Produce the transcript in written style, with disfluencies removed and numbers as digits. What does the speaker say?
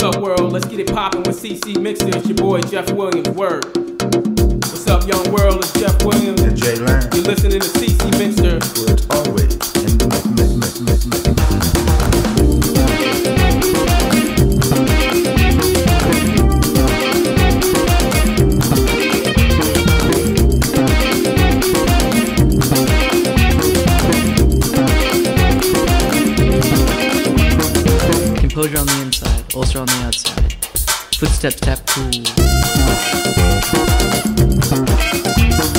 up, world? Let's get it poppin' with CC Mixer. It's your boy Jeff Williams. Word. What's up, young world? It's Jeff Williams. And Jay Lang. You're listening to CC Mixer. Where it's always in the Composure on the inside, ulcer on the outside. Footsteps tap cool.